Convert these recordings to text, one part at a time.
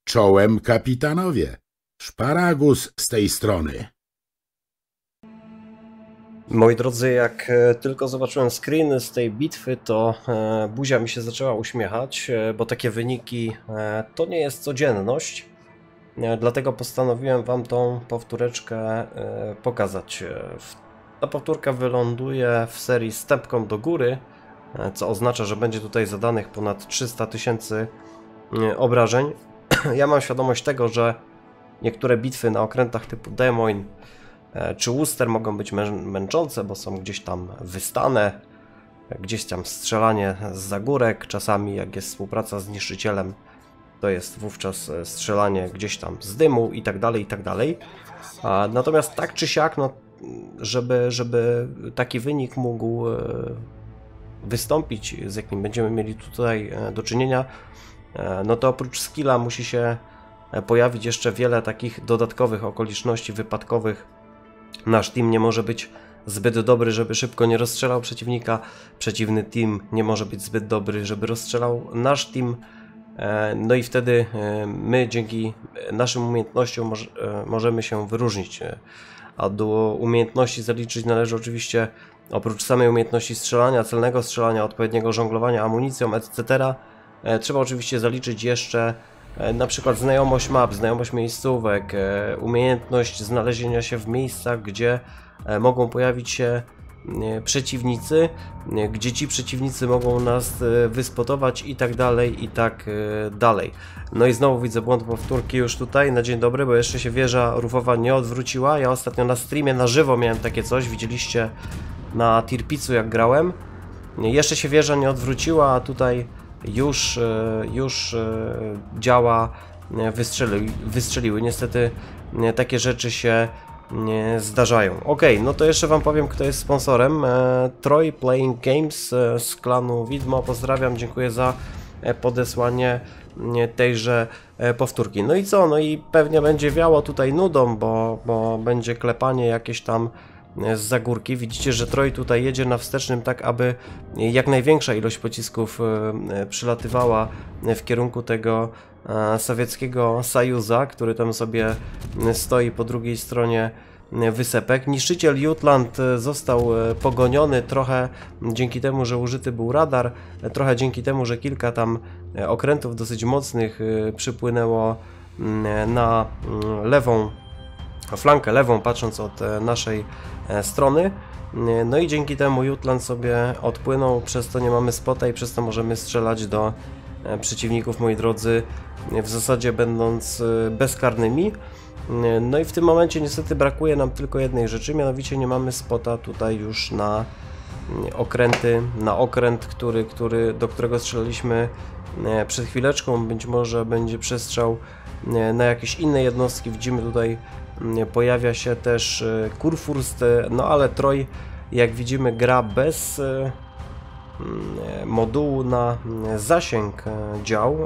Czołem, kapitanowie. Szparagus z tej strony. Moi drodzy, jak tylko zobaczyłem screen z tej bitwy, to buzia mi się zaczęła uśmiechać, bo takie wyniki to nie jest codzienność. Dlatego postanowiłem wam tą powtóreczkę pokazać. Ta powtórka wyląduje w serii stepką do góry, co oznacza, że będzie tutaj zadanych ponad 300 000 obrażeń. Ja mam świadomość tego, że niektóre bitwy na okrętach typu Des Moines czy Worcester mogą być męczące, bo są gdzieś tam wystane, gdzieś tam strzelanie z zagórek, czasami jak jest współpraca z niszczycielem, to jest wówczas strzelanie gdzieś tam z dymu i tak dalej, i tak dalej. Natomiast tak czy siak, no, żeby taki wynik mógł wystąpić, z jakim będziemy mieli tutaj do czynienia, no to oprócz skilla musi się pojawić jeszcze wiele takich dodatkowych okoliczności wypadkowych. Nasz team nie może być zbyt dobry, żeby szybko nie rozstrzelał przeciwnika. Przeciwny team nie może być zbyt dobry, żeby rozstrzelał nasz team. No i wtedy my dzięki naszym umiejętnościom możemy się wyróżnić. A do umiejętności zaliczyć należy oczywiście oprócz samej umiejętności strzelania, celnego strzelania, odpowiedniego żonglowania amunicją, etc. Trzeba oczywiście zaliczyć jeszcze na przykład znajomość map, znajomość miejscówek, umiejętność znalezienia się w miejscach, gdzie mogą pojawić się przeciwnicy, gdzie ci przeciwnicy mogą nas wyspotować i tak dalej, i tak dalej. No i znowu widzę błąd powtórki już tutaj na dzień dobry, bo jeszcze się wieża rufowa nie odwróciła. Ja ostatnio na streamie na żywo miałem takie coś, widzieliście na Tirpicu jak grałem. Jeszcze się wieża nie odwróciła, a tutaj już działa wystrzeliły. Niestety takie rzeczy się zdarzają. Ok, no to jeszcze wam powiem, kto jest sponsorem. Troy Playing Games z klanu Widmo. Pozdrawiam, dziękuję za podesłanie tejże powtórki. No i co? No i pewnie będzie wiało tutaj nudą, bo będzie klepanie jakieś tam z zagórki. Widzicie, że Troy tutaj jedzie na wstecznym tak, aby jak największa ilość pocisków przylatywała w kierunku tego sowieckiego Sojuza, który tam sobie stoi po drugiej stronie wysepek. Niszczyciel Jutland został pogoniony trochę dzięki temu, że użyty był radar, trochę dzięki temu, że kilka tam okrętów dosyć mocnych przypłynęło na lewą flankę lewą, patrząc od naszej strony. No i dzięki temu Jutland sobie odpłynął, przez to nie mamy spota i przez to możemy strzelać do przeciwników, moi drodzy, w zasadzie będąc bezkarnymi. No i w tym momencie niestety brakuje nam tylko jednej rzeczy, mianowicie nie mamy spota tutaj już na okręty, na okręt, do którego strzelaliśmy przed chwileczką. Być może będzie przestrzał na jakieś inne jednostki. Widzimy tutaj pojawia się też Kurfürst, no ale Troy, jak widzimy, gra bez modułu na zasięg dział.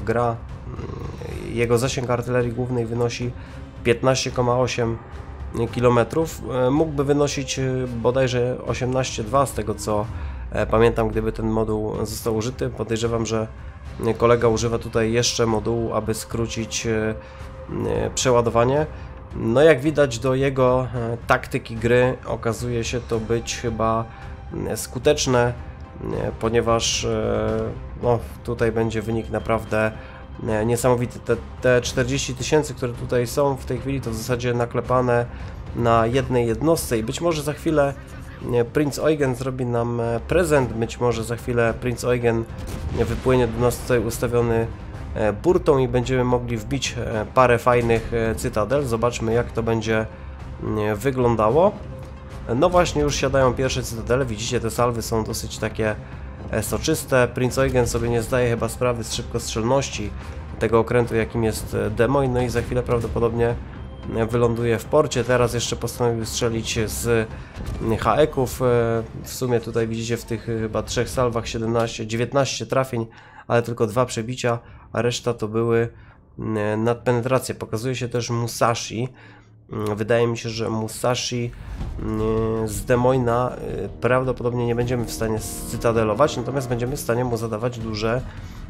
Jego zasięg artylerii głównej wynosi 15,8 km. Mógłby wynosić bodajże 18,2 z tego co pamiętam, gdyby ten moduł został użyty. Podejrzewam, że kolega używa tutaj jeszcze modułu, aby skrócić przeładowanie. No jak widać, do jego taktyki gry okazuje się to być chyba skuteczne, ponieważ no, tutaj będzie wynik naprawdę niesamowity. Te 40 000, które tutaj są w tej chwili, to w zasadzie naklepane na jednej jednostce i być może za chwilę Prinz Eugen zrobi nam prezent, być może za chwilę Prinz Eugen wypłynie do nas tutaj ustawiony burtą i będziemy mogli wbić parę fajnych cytadel. Zobaczmy, jak to będzie wyglądało. No właśnie, już siadają pierwsze cytadele. Widzicie, te salwy są dosyć takie soczyste. Prinz Eugen sobie nie zdaje chyba sprawy z szybkostrzelności tego okrętu, jakim jest Des Moines. No i za chwilę prawdopodobnie wyląduje w porcie. Teraz jeszcze postanowił strzelić z HE-ków. W sumie tutaj widzicie w tych chyba 3 salwach 19 trafień, ale tylko 2 przebicia, a reszta to były nadpenetracje. Pokazuje się też Musashi. Wydaje mi się, że Musashi z Des Moines prawdopodobnie nie będziemy w stanie scytadelować, natomiast będziemy w stanie mu zadawać duże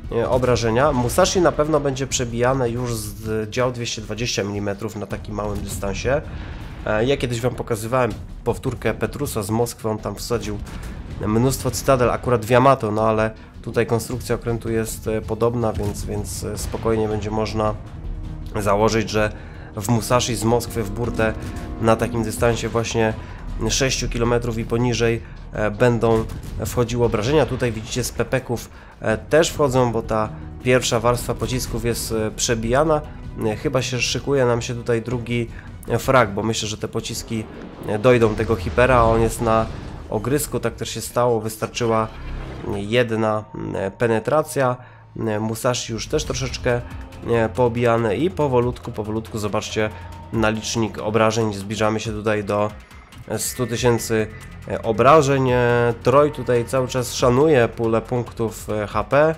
obrażenia. Musashi na pewno będzie przebijane już z dział 220 mm na takim małym dystansie. Ja kiedyś Wam pokazywałem powtórkę Petrusa z Moskwy, on tam wsadził mnóstwo cytadel, akurat w Yamato, no ale tutaj konstrukcja okrętu jest podobna, więc spokojnie będzie można założyć, że w Musashi z Moskwy w burtę na takim dystansie właśnie 6 km i poniżej będą wchodziły obrażenia. Tutaj widzicie z pepeków też wchodzą, bo ta pierwsza warstwa pocisków jest przebijana. Chyba się szykuje nam się tutaj drugi frag, bo myślę, że te pociski dojdą tego hipera, a on jest na ogrysku, tak też się stało, wystarczyła jedna penetracja. Musashi już też troszeczkę poobijane i powolutku zobaczcie na licznik obrażeń, zbliżamy się tutaj do 100 000 obrażeń. Troj tutaj cały czas szanuje pulę punktów HP.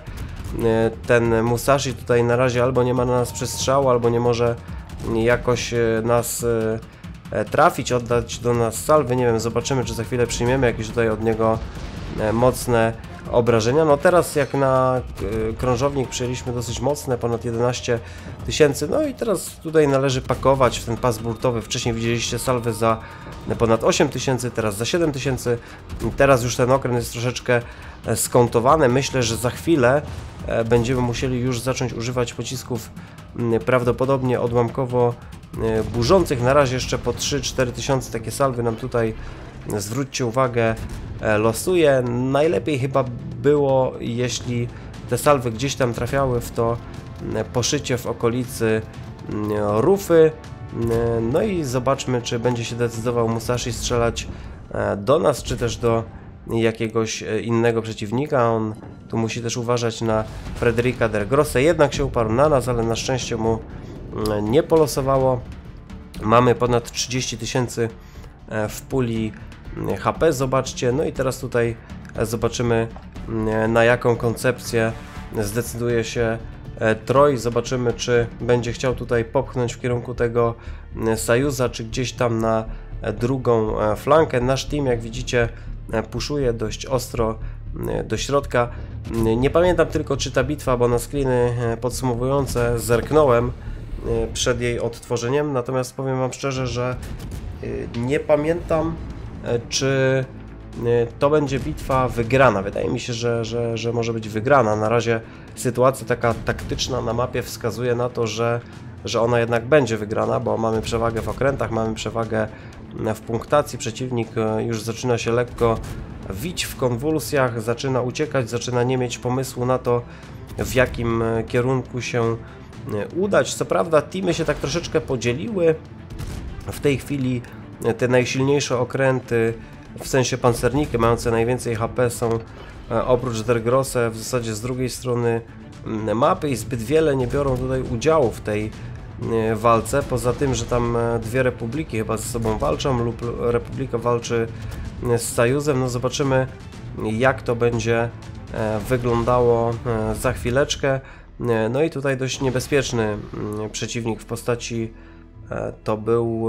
Ten Musashi tutaj na razie albo nie ma na nas przestrzału, albo nie może jakoś nas trafić, oddać do nas salwy. Nie wiem, zobaczymy, czy za chwilę przyjmiemy jakieś tutaj od niego mocne obrażenia. No teraz jak na krążownik przyjęliśmy dosyć mocne, ponad 11 000, no i teraz tutaj należy pakować w ten pas burtowy. Wcześniej widzieliście salwy za ponad 8 000, teraz za 7 000. Teraz już ten okręt jest troszeczkę skontowany. Myślę, że za chwilę będziemy musieli już zacząć używać pocisków prawdopodobnie odłamkowo burzących. Na razie jeszcze po 3-4 tysiące takie salwy nam tutaj, zwróćcie uwagę, losuje. Najlepiej chyba było, jeśli te salwy gdzieś tam trafiały w to poszycie w okolicy rufy. No i zobaczmy, czy będzie się decydował Musashi strzelać do nas, czy też do jakiegoś innego przeciwnika. On tu musi też uważać na Frederica der Grosse. Jednak się uparł na nas, ale na szczęście mu nie polosowało. Mamy ponad 30 000 w puli HP, zobaczcie. No i teraz tutaj zobaczymy, na jaką koncepcję zdecyduje się Troj. Zobaczymy, czy będzie chciał tutaj popchnąć w kierunku tego Sojuza, czy gdzieś tam na drugą flankę. Nasz team, jak widzicie, puszuje dość ostro do środka. Nie pamiętam tylko, czy ta bitwa, bo na screeny podsumowujące zerknąłem przed jej odtworzeniem, natomiast powiem Wam szczerze, że nie pamiętam, czy to będzie bitwa wygrana. Wydaje mi się, że może być wygrana. Na razie sytuacja taka taktyczna na mapie wskazuje na to, że ona jednak będzie wygrana, bo mamy przewagę w okrętach, mamy przewagę w punktacji. Przeciwnik już zaczyna się lekko wić w konwulsjach, zaczyna uciekać, zaczyna nie mieć pomysłu na to, w jakim kierunku się udać. Co prawda teamy się tak troszeczkę podzieliły. W tej chwili te najsilniejsze okręty, w sensie pancerniki mające najwięcej HP, są oprócz der Grosse w zasadzie z drugiej strony mapy i zbyt wiele nie biorą tutaj udziału w tej walce, poza tym, że tam dwie republiki chyba ze sobą walczą lub republika walczy z Sojuzem. No zobaczymy, jak to będzie wyglądało za chwileczkę. No i tutaj dość niebezpieczny przeciwnik w postaci to był,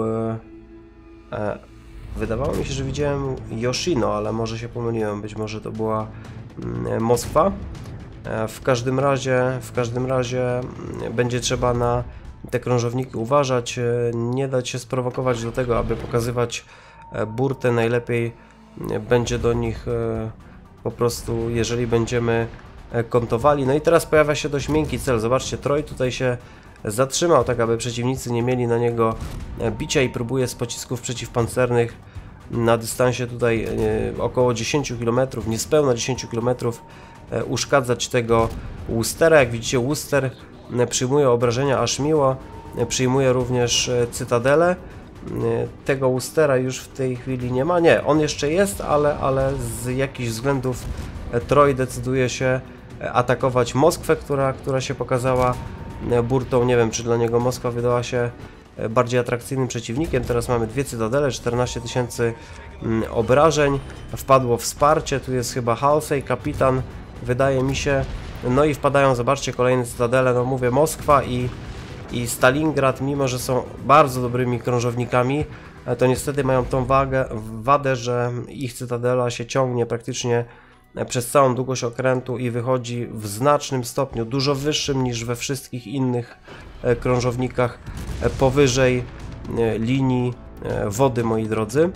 wydawało mi się, że widziałem Yoshino, ale może się pomyliłem, być może to była Moskwa. W każdym razie będzie trzeba na te krążowniki uważać, nie dać się sprowokować do tego, aby pokazywać burtę. Najlepiej będzie do nich po prostu, jeżeli będziemy kontowali. No i teraz pojawia się dość miękki cel. Zobaczcie, Troj tutaj się zatrzymał, tak aby przeciwnicy nie mieli na niego bicia i próbuje z pocisków przeciwpancernych na dystansie tutaj około 10 km, niespełna 10 km uszkadzać tego Worcestera. Jak widzicie, Worcester przyjmuje obrażenia aż miło, przyjmuje również cytadelę. Tego Worcestera już w tej chwili nie ma. Nie, on jeszcze jest, ale z jakichś względów Troj decyduje się atakować Moskwę, która się pokazała burtą. Nie wiem, czy dla niego Moskwa wydała się bardziej atrakcyjnym przeciwnikiem. Teraz mamy dwie cytadele, 14 000 obrażeń. Wpadło wsparcie, tu jest chyba Halsey, kapitan, wydaje mi się. No i wpadają, zobaczcie, kolejne cytadele. No mówię, Moskwa i Stalingrad, mimo że są bardzo dobrymi krążownikami, to niestety mają tą wadę, że ich cytadela się ciągnie praktycznie przez całą długość okrętu i wychodzi w znacznym stopniu, dużo wyższym niż we wszystkich innych krążownikach, powyżej linii wody, moi drodzy.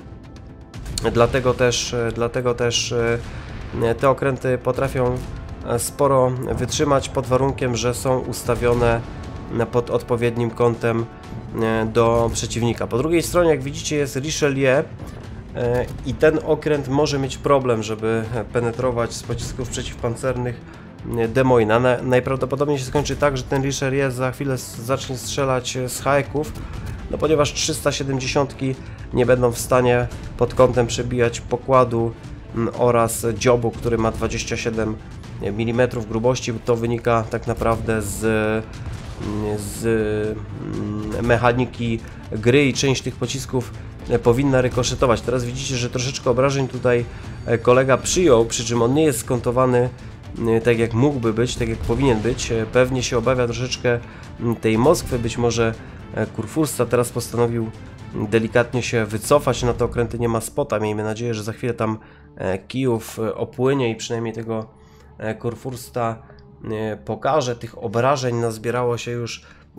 Dlatego też te okręty potrafią sporo wytrzymać pod warunkiem, że są ustawione pod odpowiednim kątem do przeciwnika. Po drugiej stronie, jak widzicie, jest Richelieu i ten okręt może mieć problem, żeby penetrować z pocisków przeciwpancernych Des Moines. Najprawdopodobniej się skończy tak, że ten Richelieu za chwilę zacznie strzelać z haeków, no ponieważ 370 nie będą w stanie pod kątem przebijać pokładu oraz dziobu, który ma 27 mm grubości. To wynika tak naprawdę z mechaniki gry i część tych pocisków powinna rykoszetować. Teraz widzicie, że troszeczkę obrażeń tutaj kolega przyjął, przy czym on nie jest skontowany tak jak mógłby być, tak jak powinien być. Pewnie się obawia troszeczkę tej Moskwy, być może Kurfürsta teraz postanowił delikatnie się wycofać, na te okręty nie ma spota. Miejmy nadzieję, że za chwilę tam Kijów opłynie i przynajmniej tego Kurfürsta pokaże. Tych obrażeń nazbierało się już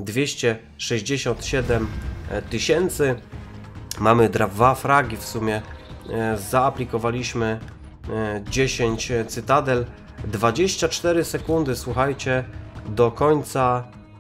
267 000. Mamy 2 fragi w sumie. Zaaplikowaliśmy 10 cytadel. 24 sekundy, słuchajcie, do końca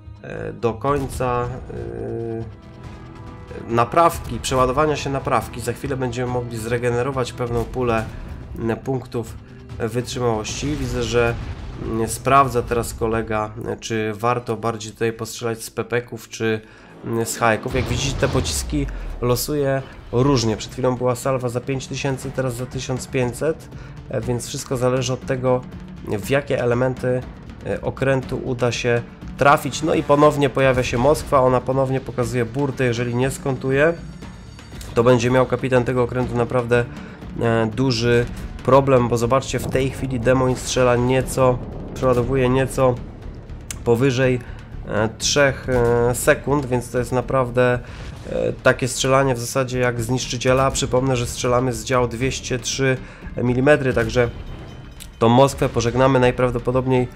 naprawki, przeładowania się naprawki. Za chwilę będziemy mogli zregenerować pewną pulę punktów wytrzymałości. Widzę, że sprawdza teraz kolega, czy warto bardziej tutaj postrzelać z pepeków, czy z haeków. Jak widzicie, te pociski losuje różnie. Przed chwilą była salwa za 5000, teraz za 1500, więc wszystko zależy od tego, w jakie elementy okrętu uda się trafić. No i ponownie pojawia się Moskwa, ona ponownie pokazuje burtę. Jeżeli nie skontuje, to będzie miał kapitan tego okrętu naprawdę duży problem, bo zobaczcie, w tej chwili Des Moines strzela nieco, przeładowuje nieco powyżej 3 sekund, więc to jest naprawdę takie strzelanie w zasadzie jak z niszczyciela. Przypomnę, że strzelamy z działu 203 mm, także tą Moskwę pożegnamy najprawdopodobniej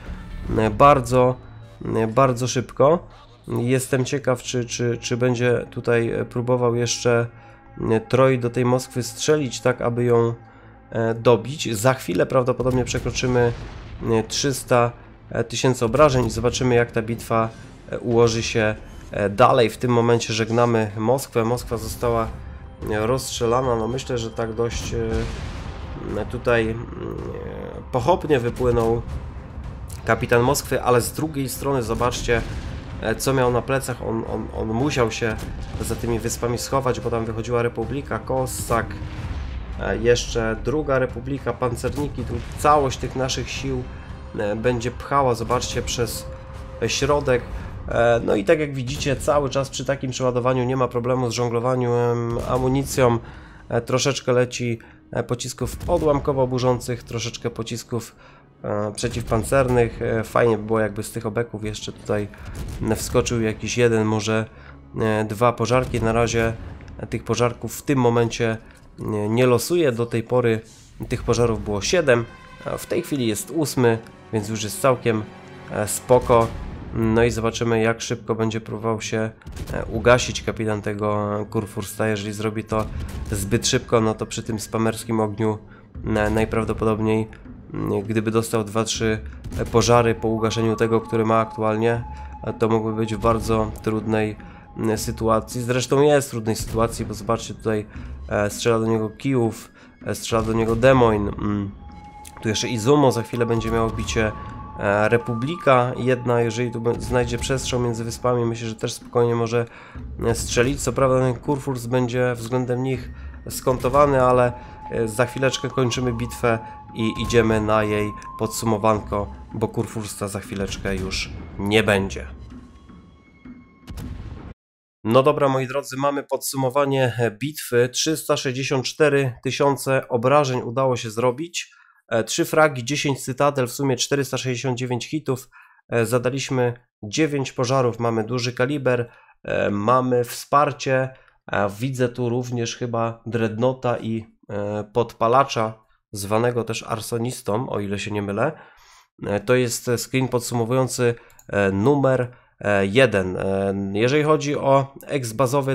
bardzo szybko. Jestem ciekaw, czy będzie tutaj próbował jeszcze Troj do tej Moskwy strzelić, tak aby ją dobić. Za chwilę prawdopodobnie przekroczymy 300 000 obrażeń i zobaczymy, jak ta bitwa ułoży się dalej. W tym momencie żegnamy Moskwę. Moskwa została rozstrzelana. No myślę, że tak dość tutaj pochopnie wypłynął kapitan Moskwy, ale z drugiej strony zobaczcie, co miał na plecach. On musiał się za tymi wyspami schować, bo tam wychodziła Republika, Kossak, jeszcze druga Republika, pancerniki. Tu całość tych naszych sił będzie pchała, zobaczcie, przez środek. No i tak jak widzicie, cały czas przy takim przeładowaniu nie ma problemu z żonglowaniem amunicją. Troszeczkę leci pocisków odłamkowo burzących, troszeczkę pocisków przeciwpancernych. Fajnie by było, jakby z tych obeków jeszcze tutaj wskoczył jakiś jeden, może 2 pożarki. Na razie tych pożarków w tym momencie nie losuje. Do tej pory tych pożarów było 7, a w tej chwili jest 8, więc już jest całkiem spoko. No i zobaczymy, jak szybko będzie próbował się ugasić kapitan tego Kurfürsta. Jeżeli zrobi to zbyt szybko, no to przy tym spamerskim ogniu najprawdopodobniej, gdyby dostał 2-3 pożary po ugaszeniu tego, który ma aktualnie, to mógłby być w bardzo trudnej sytuacji. Zresztą jest w trudnej sytuacji, bo zobaczcie, tutaj strzela do niego Kijów, strzela do niego Des Moines. Tu jeszcze Izumo za chwilę będzie miało bicie. Republika jedna, jeżeli tu znajdzie przestrzał między wyspami, myślę, że też spokojnie może strzelić. Co prawda ten Kurfürst będzie względem nich skontowany, ale za chwileczkę kończymy bitwę i idziemy na jej podsumowanko, bo Kurfürsta za chwileczkę już nie będzie. No dobra, moi drodzy, mamy podsumowanie bitwy. 364 000 obrażeń udało się zrobić. 3 fragi, 10 cytadel, w sumie 469 hitów. Zadaliśmy 9 pożarów, mamy duży kaliber, mamy wsparcie. Widzę tu również chyba dreadnoughta i podpalacza, zwanego też arsonistą, o ile się nie mylę. To jest screen podsumowujący numer 1. Jeżeli chodzi o exp bazowy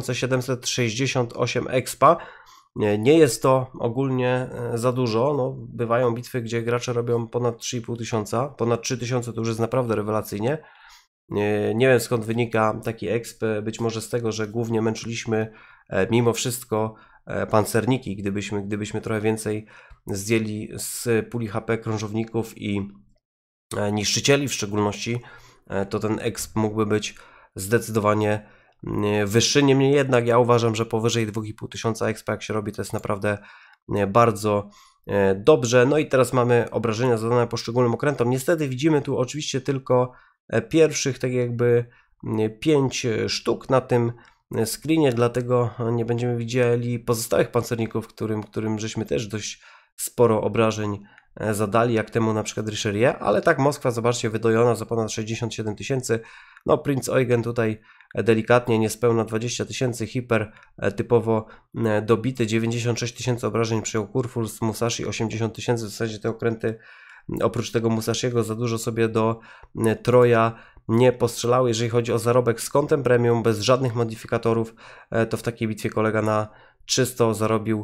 2768 expa, nie jest to ogólnie za dużo. No, bywają bitwy, gdzie gracze robią ponad 3500, ponad 3000 to już jest naprawdę rewelacyjnie. Nie wiem, skąd wynika taki exp, być może z tego, że głównie męczyliśmy mimo wszystko pancerniki. Gdybyśmy trochę więcej zdjęli z puli HP krążowników i niszczycieli w szczególności, to ten exp mógłby być zdecydowanie wyższy. Niemniej jednak ja uważam, że powyżej 2500 expa jak się robi, to jest naprawdę bardzo dobrze. No i teraz mamy obrażenia zadane poszczególnym okrętom. Niestety widzimy tu oczywiście tylko pierwszych tak jakby 5 sztuk na tym screenie, dlatego nie będziemy widzieli pozostałych pancerników, którym żeśmy też dość sporo obrażeń zadali, jak temu na przykład Richerie, ale tak Moskwa, zobaczcie, wydojona za ponad 67 000. No Prinz Eugen tutaj delikatnie, niespełna 20 000, hiper typowo dobity, 96 000 obrażeń przyjął Kurfürst, Musashi 80 000, w zasadzie te okręty oprócz tego Musashiego za dużo sobie do Troja nie postrzelały. Jeżeli chodzi o zarobek z kątem premium, bez żadnych modyfikatorów, to w takiej bitwie kolega na 300 zarobił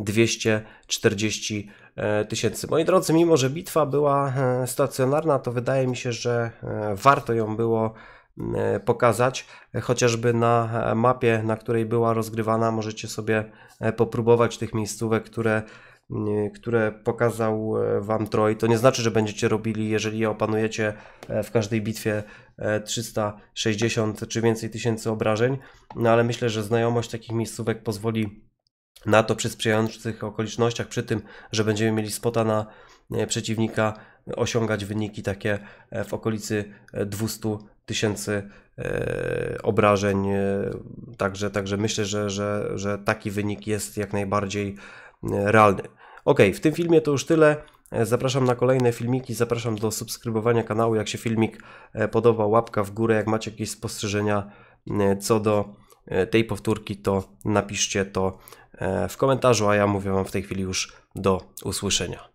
240 000. Moi drodzy, mimo że bitwa była stacjonarna, to wydaje mi się, że warto ją było pokazać, chociażby na mapie, na której była rozgrywana. Możecie sobie popróbować tych miejscówek, które pokazał Wam Troj. To nie znaczy, że będziecie robili, jeżeli je opanujecie, w każdej bitwie 360 czy więcej tysięcy obrażeń, no ale myślę, że znajomość takich miejscówek pozwoli na to przy sprzyjających okolicznościach, przy tym, że będziemy mieli spota na przeciwnika, osiągać wyniki takie w okolicy 200 000 obrażeń. Także myślę, że taki wynik jest jak najbardziej realny. Ok, w tym filmie to już tyle. Zapraszam na kolejne filmiki, zapraszam do subskrybowania kanału. Jak się filmik podoba, łapka w górę. Jak macie jakieś spostrzeżenia co do tej powtórki, to napiszcie to w komentarzu, a ja mówię Wam w tej chwili już do usłyszenia.